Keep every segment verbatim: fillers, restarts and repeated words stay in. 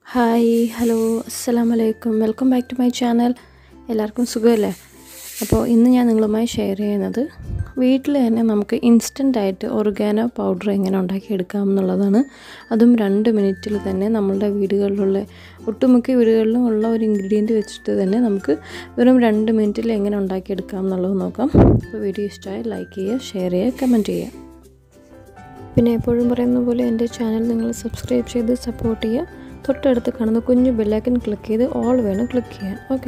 Hi, hello, assalamu alaikum. Welcome back to my channel. എല്ലാവർക്കും സുഖമല്ലേ? അപ്പോൾ ഇന്ന് ഞാൻ നിങ്ങളുമായി ഷെയർ ചെയ്യുന്നത് വീട്ടിൽ തന്നെ നമുക്ക് ഇൻസ്റ്റൻ്റ് ആയിട്ട് ഒറിഗാനോ പൗഡർ എങ്ങനെ ഉണ്ടാക്കിയെടുക്കാം എന്നുള്ളതാണ്. അതും രണ്ട് മിനിറ്റിൽ തന്നെ നമ്മളുടെ വീടുകളിലുള്ള ഒട്ടുമിക്ക വീടുകളിലും ഉള്ള ഒരു ഇൻഗ്രീഡിയൻറ്റ് വെച്ചിട്ട് തന്നെ നമുക്ക് വെറും രണ്ട് മിനിറ്റിൽ എങ്ങനെ ഉണ്ടാക്കിയെടുക്കാം എന്നുള്ളത് നോക്കാം. അപ്പോൾ വീഡിയോ ഇഷ്ടമായി ലൈക്ക് ചെയ്യുക, ഷെയർ ചെയ്യുക, കമൻറ്റ് ചെയ്യുക. പിന്നെ എപ്പോഴും പറയുന്ന പോലെ എൻ്റെ ചാനൽ നിങ്ങൾ സബ്സ്ക്രൈബ് ചെയ്ത് സപ്പോർട്ട് ചെയ്യുക. തൊട്ടടുത്ത് കാണുന്ന കുഞ്ഞു ബെല്ലൈക്കൺ ക്ലിക്ക് ചെയ്ത് ഓൾ വേണം ക്ലിക്ക് ചെയ്യാൻ. ഓക്കെ,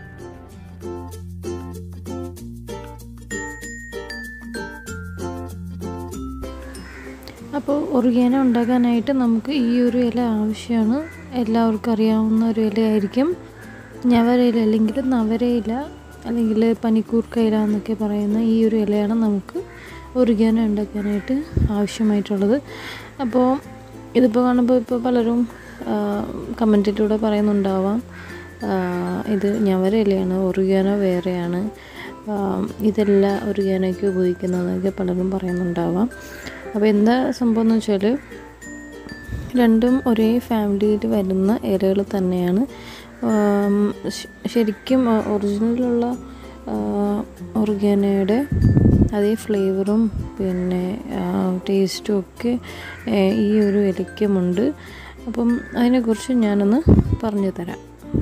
അപ്പോൾ ഒറിഗാനോ ഉണ്ടാക്കാനായിട്ട് നമുക്ക് ഈ ഒരു ഇല ആവശ്യമാണ്. എല്ലാവർക്കും അറിയാവുന്ന ഒരു ഇലയായിരിക്കും ഞവരയില, അല്ലെങ്കിൽ നവരയില, അല്ലെങ്കിൽ പനിക്കൂർക്ക ഇല എന്നൊക്കെ പറയുന്ന ഈ ഒരു ഇലയാണ് നമുക്ക് ഒറിഗാനോ ഉണ്ടാക്കാനായിട്ട് ആവശ്യമായിട്ടുള്ളത്. അപ്പോൾ ഇതിപ്പോൾ കാണുമ്പോൾ ഇപ്പോൾ പലരും കമൻറ്റിലൂടെ പറയുന്നുണ്ടാവാം ഇത് ഞവര ഇലയാണ്, ഒറിഗാനോ വേറെയാണ്, ഇതെല്ലാം ഒറിഗാനോയ്ക്ക് ഉപയോഗിക്കുന്നതൊക്കെ പലരും പറയുന്നുണ്ടാവാം. അപ്പോൾ എന്താ സംഭവം എന്ന് വെച്ചാൽ രണ്ടും ഒരേ ഫാമിലിയിൽ വരുന്ന ഇലകൾ തന്നെയാണ്. ശരിക്കും ഒറിജിനലുള്ള ഒറിഗാനോയുടെ അതേ ഫ്ലേവറും പിന്നെ ടേസ്റ്റും ഒക്കെ ഈ ഒരു ഇലയ്ക്കുമുണ്ട്. അപ്പം അതിനെക്കുറിച്ച് ഞാനൊന്ന് പറഞ്ഞു തരാം.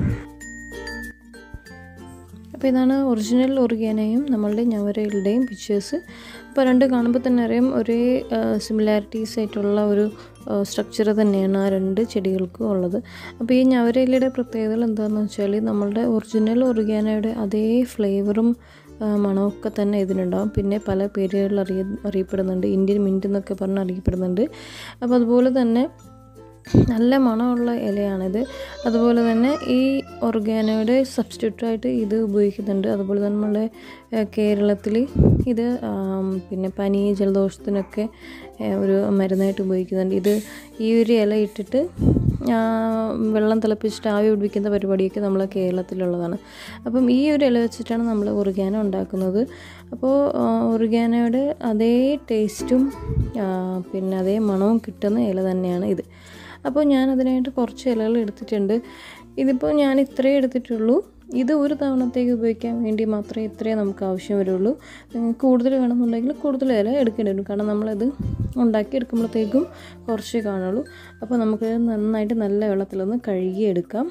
അപ്പോൾ ഇതാണ് ഒറിജിനൽ ഒറിഗാനോയും നമ്മളുടെ ഞവരയുടെയും പിക്ചേഴ്സ്. അപ്പോൾ രണ്ട് കാണുമ്പോൾ തന്നെ അറിയാം ഒരേ സിമിലാരിറ്റീസ് ആയിട്ടുള്ള ഒരു സ്ട്രക്ചർ തന്നെയാണ് ആ രണ്ട് ചെടികൾക്കും ഉള്ളത്. അപ്പോൾ ഈ ഞവരയിലയുടെ പ്രത്യേകതകൾ എന്താണെന്ന് വെച്ചാൽ നമ്മളുടെ ഒറിജിനൽ ഒറിഗാനോയുടെ അതേ ഫ്ലേവറും മണമൊക്കെ തന്നെ ഇതിനുണ്ടാകും. പിന്നെ പല പേരുകളിൽ അറിയ അറിയപ്പെടുന്നുണ്ട് ഇന്ത്യൻ മിൻറ്റ് എന്നൊക്കെ പറഞ്ഞ് അറിയപ്പെടുന്നുണ്ട്. അപ്പോൾ അതുപോലെ തന്നെ നല്ല മണമുള്ള ഇലയാണിത്. അതുപോലെ തന്നെ ഈ ഒറിഗാനോയുടെ സബ്സ്റ്റിറ്റ്യൂട്ടായിട്ട് ഇത് ഉപയോഗിക്കുന്നുണ്ട്. അതുപോലെ തന്നെ നമ്മുടെ കേരളത്തിൽ ഇത് പിന്നെ പനി ജലദോഷത്തിനൊക്കെ ഒരു മരുന്നായിട്ട് ഉപയോഗിക്കുന്നുണ്ട്. ഇത് ഈ ഒരു ഇല ഇട്ടിട്ട് വെള്ളം തിളപ്പിച്ചിട്ട് ആവി പിടിപ്പിക്കുന്ന പരിപാടിയൊക്കെ നമ്മളെ കേരളത്തിലുള്ളതാണ്. അപ്പം ഈ ഒരു ഇല വെച്ചിട്ടാണ് നമ്മൾ ഒറിഗാനോ ഉണ്ടാക്കുന്നത്. അപ്പോൾ ഒറിഗാനോയുടെ അതേ ടേസ്റ്റും പിന്നെ അതേ മണവും കിട്ടുന്ന ഇല തന്നെയാണ് ഇത്. അപ്പോൾ ഞാൻ അതിനായിട്ട് കുറച്ച് ഇലകൾ എടുത്തിട്ടുണ്ട്. ഇതിപ്പോൾ ഞാൻ ഇത്രയേ എടുത്തിട്ടുള്ളൂ. ഇത് ഒരു തവണത്തേക്ക് ഉപയോഗിക്കാൻ വേണ്ടി മാത്രമേ ഇത്രയേ നമുക്ക് ആവശ്യം വരുള്ളൂ. കൂടുതൽ വേണമെന്നുണ്ടെങ്കിൽ കൂടുതൽ ഇല എടുക്കേണ്ടി വരും, കാരണം നമ്മളത് ഉണ്ടാക്കി എടുക്കുമ്പോഴത്തേക്കും കുറച്ചേ കാണുള്ളൂ. അപ്പോൾ നമുക്ക് നന്നായിട്ട് നല്ല വെള്ളത്തിലൊന്ന് കഴുകിയെടുക്കാം.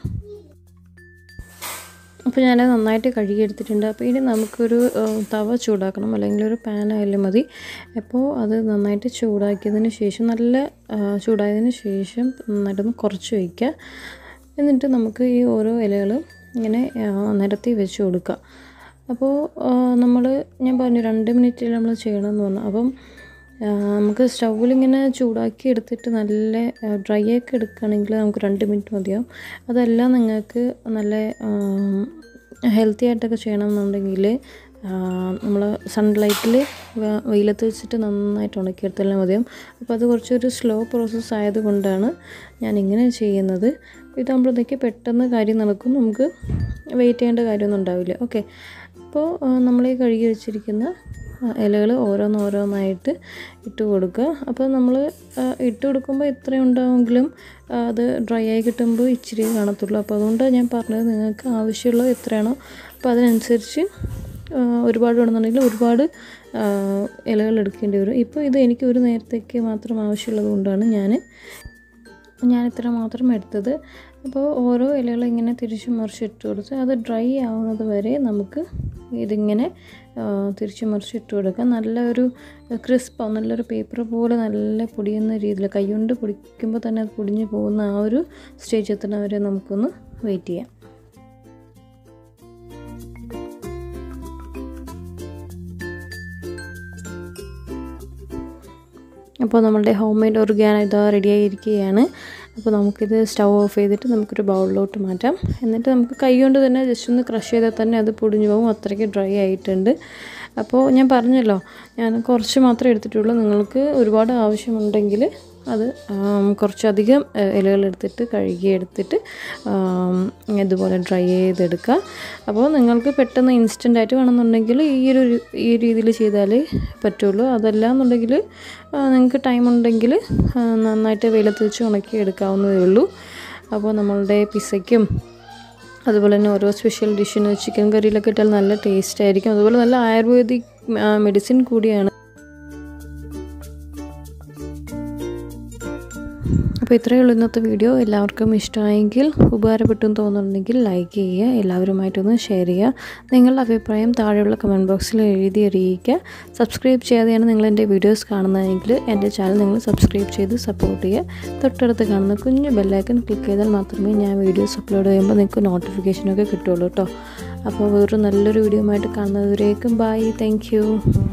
അപ്പോൾ ഞാൻ നന്നായിട്ട് കഴുകിയെടുത്തിട്ടുണ്ട്. അപ്പോൾ ഇനി നമുക്കൊരു തവ ചൂടാക്കണം, അല്ലെങ്കിൽ ഒരു പാൻ ആയാലും മതി. അപ്പോൾ അത് നന്നായിട്ട് ചൂടാക്കിയതിന് ശേഷം നല്ല ചൂടായതിന് ശേഷം നന്നായിട്ടൊന്ന് കുറച്ച് വയ്ക്കുക. എന്നിട്ട് നമുക്ക് ഈ ഓരോ ഇലകൾ ഇങ്ങനെ നിരത്തി വെച്ച് കൊടുക്കുക. അപ്പോൾ നമ്മൾ ഞാൻ പറഞ്ഞു രണ്ട് മിനിറ്റിൽ നമ്മൾ ചെയ്യണമെന്ന് പറഞ്ഞു. അപ്പം നമുക്ക് സ്റ്റൗവിലിങ്ങനെ ചൂടാക്കി എടുത്തിട്ട് നല്ല ഡ്രൈ ആക്കി എടുക്കുകയാണെങ്കിൽ നമുക്ക് രണ്ട് മിനിറ്റ് മതിയാവും. അതെല്ലാം നിങ്ങൾക്ക് നല്ല ഹെൽത്തി ആയിട്ടൊക്കെ ചെയ്യണമെന്നുണ്ടെങ്കിൽ നമ്മൾ സൺലൈറ്റിൽ വെയിലത്ത് വെച്ചിട്ട് നന്നായിട്ട് ഉണക്കിയെടുത്താലും മതിയാവും. അപ്പോൾ അത് കുറച്ചൊരു സ്ലോ പ്രോസസ്സ് ആയതുകൊണ്ടാണ് ഞാനിങ്ങനെ ചെയ്യുന്നത്. ഇതാകുമ്പോഴത്തേക്ക് പെട്ടെന്ന് കാര്യം നടക്കും, നമുക്ക് വെയിറ്റ് ചെയ്യേണ്ട കാര്യമൊന്നും ഉണ്ടാവില്ല. ഓക്കെ, അപ്പോൾ നമ്മൾ ഈ കഴുകി വെച്ചിരിക്കുന്ന ഇലകൾ ഓരോന്നോരോന്നായിട്ട് ഇട്ട് കൊടുക്കുക. അപ്പോൾ നമ്മൾ ഇട്ട് കൊടുക്കുമ്പോൾ എത്ര ഉണ്ടാവുമെങ്കിലും അത് ഡ്രൈ ആയി കിട്ടുമ്പോൾ ഇച്ചിരി കാണത്തുള്ളൂ. അപ്പോൾ അതുകൊണ്ടാണ് ഞാൻ പറഞ്ഞത് നിങ്ങൾക്ക് ആവശ്യമുള്ളത് എത്രയാണോ അപ്പോൾ അതിനനുസരിച്ച് ഒരുപാട് വേണമെന്നുണ്ടെങ്കിൽ ഒരുപാട് ഇലകൾ എടുക്കേണ്ടി വരും. ഇപ്പോൾ ഇത് എനിക്ക് ഒരു നേരത്തേക്ക് മാത്രം ആവശ്യമുള്ളത് കൊണ്ടാണ് ഞാൻ ഞാൻ ഇത്ര മാത്രം എടുത്തത്. അപ്പോൾ ഓരോ ഇലകൾ ഇങ്ങനെ തിരിച്ചു മറിച്ചിട്ട് കൊടുത്ത് അത് ഡ്രൈ ആവുന്നത് വരെ നമുക്ക് ഇതിങ്ങനെ തിരിച്ചു മറിച്ചിട്ട് കൊടുക്കാം. നല്ലൊരു ക്രിസ്പാവും, നല്ലൊരു പേപ്പർ പോലെ നല്ല പൊടിയുന്ന രീതിയിൽ കൈകൊണ്ട് പൊടിക്കുമ്പോൾ തന്നെ അത് പൊടിഞ്ഞു പോകുന്ന ആ ഒരു സ്റ്റേജ് എത്തുന്ന വരെ നമുക്കൊന്ന് വെയിറ്റ് ചെയ്യാം. അപ്പോൾ നമ്മളുടെ ഹോം മെയ്ഡ് ഒറിഗാനോ ഇതാ റെഡിയായിരിക്കുകയാണ്. അപ്പോൾ നമുക്കിത് സ്റ്റൗ ഓഫ് ചെയ്തിട്ട് നമുക്കൊരു ബൗളിലോട്ട് മാറ്റാം. എന്നിട്ട് നമുക്ക് കൈ കൊണ്ട് തന്നെ ജസ്റ്റ് ഒന്ന് ക്രഷ് ചെയ്താൽ തന്നെ അത് പൊടിഞ്ഞു പോകും, അത്രയ്ക്ക് ഡ്രൈ ആയിട്ടുണ്ട്. അപ്പോൾ ഞാൻ പറഞ്ഞല്ലോ ഞാൻ കുറച്ച് മാത്രമേ എടുത്തിട്ടുള്ളൂ. നിങ്ങൾക്ക് ഒരുപാട് ആവശ്യമുണ്ടെങ്കിൽ അത് കുറച്ചധികം ഇലകളെടുത്തിട്ട് കഴുകിയെടുത്തിട്ട് ഇതുപോലെ ഡ്രൈ ചെയ്തെടുക്കുക. അപ്പോൾ നിങ്ങൾക്ക് പെട്ടെന്ന് ഇൻസ്റ്റൻ്റായിട്ട് വേണമെന്നുണ്ടെങ്കിൽ ഈ ഒരു ഈ രീതിയിൽ ചെയ്താലേ പറ്റുള്ളൂ. അതല്ല എന്നുണ്ടെങ്കിൽ നിങ്ങൾക്ക് ടൈം ഉണ്ടെങ്കിൽ നന്നായിട്ട് വെയിലത്ത് വെച്ച് ഉണക്കി എടുക്കാവുന്നതേ ഉള്ളൂ. അപ്പോൾ നമ്മളുടെ പിസയ്ക്കും അതുപോലെ തന്നെ ഓരോ സ്പെഷ്യൽ ഡിഷിന് ചിക്കൻ കറിയിലൊക്കെ ഇട്ടാൽ നല്ല ടേസ്റ്റ് ആയിരിക്കും. അതുപോലെ നല്ല ആയുർവേദിക് മെഡിസിൻ കൂടിയാണ്. അപ്പോൾ ഇത്രയേ ഉള്ളൂ ഇന്നത്തെ വീഡിയോ. എല്ലാവർക്കും ഇഷ്ടമായെങ്കിൽ, ഉപകാരപ്പെട്ടെന്ന് തോന്നുന്നുണ്ടെങ്കിൽ ലൈക്ക് ചെയ്യുക, എല്ലാവരുമായിട്ടൊന്ന് ഷെയർ ചെയ്യുക. നിങ്ങളുടെ അഭിപ്രായം താഴെയുള്ള കമൻറ്റ് ബോക്സിൽ എഴുതി അറിയിക്കുക. സബ്സ്ക്രൈബ് ചെയ്യാതെയാണ് നിങ്ങൾ എൻ്റെ വീഡിയോസ് കാണുന്നതെങ്കിൽ എൻ്റെ ചാനൽ നിങ്ങൾ സബ്സ്ക്രൈബ് ചെയ്ത് സപ്പോർട്ട് ചെയ്യുക. തൊട്ടടുത്ത് കാണുന്ന കുഞ്ഞു ബെല്ലൈക്കൺ ക്ലിക്ക് ചെയ്താൽ മാത്രമേ ഞാൻ വീഡിയോസ് അപ്ലോഡ് ചെയ്യുമ്പോൾ നിങ്ങൾക്ക് നോട്ടിഫിക്കേഷനൊക്കെ കിട്ടുള്ളൂ കേട്ടോ. അപ്പോൾ വേറൊരു നല്ലൊരു വീഡിയോ ആയിട്ട് കാണുന്നതുവരേക്കും ബൈ. Thank you.